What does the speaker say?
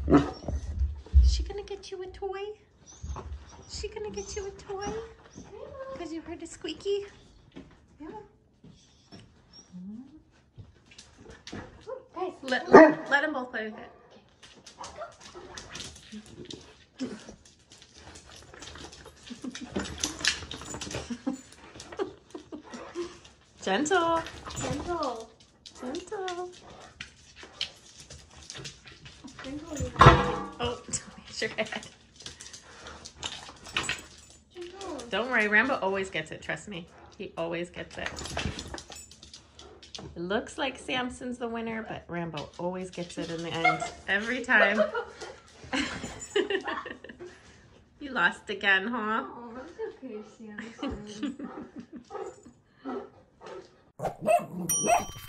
Is she gonna get you a toy? Is she gonna get you a toy? Because you heard a squeaky? Yeah. Guys, let them both play with it. Gentle. Gentle. Gentle. Gentle. Oh, don't hit your head. Gentle. Don't worry, Rambo always gets it, trust me. He always gets it. It looks like Samson's the winner, but Rambo always gets it in the end. Every time. You lost again, huh? Oh, that's okay, Samson.